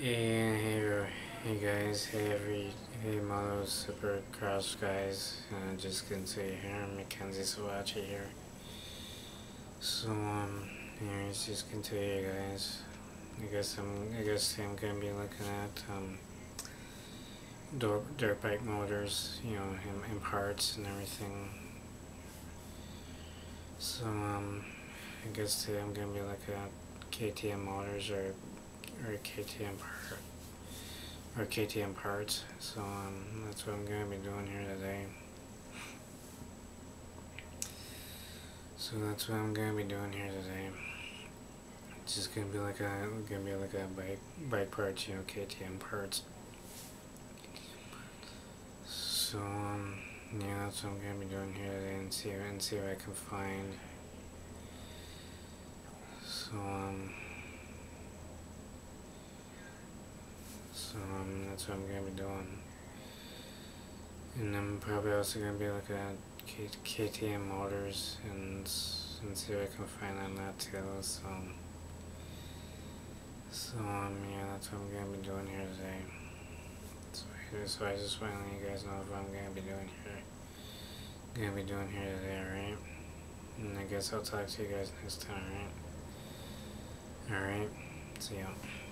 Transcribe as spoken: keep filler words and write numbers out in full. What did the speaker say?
Hey, hey, hey guys, hey every, hey Mono Super Crash guys, uh, just gonna say here, Mackenzie Sawachi here. So, um, here, just gonna tell you guys, I guess I'm, I guess I'm gonna be looking at, um, dirt, dirt bike motors, you know, and, and parts and everything. So, um, I guess today I'm gonna be looking at K T M motors or, or K T M part. Or K T M parts, so um, that's what I'm going to be doing here today. So that's what I'm going to be doing here today. It's just going to be like a, going to be like a bike, bike parts, you know, K T M parts. So um, yeah, that's what I'm going to be doing here today, and see and see what I can find. So um, so um, that's what I'm going to be doing. And I'm probably also going to be looking at K KTM motors and, and see what I can find on that too. So, so um, yeah, that's what I'm going to be doing here today. So, so I just want to let you guys know what I'm going to be doing here. Going to be doing here today, alright? And I guess I'll talk to you guys next time, alright? Alright, see ya.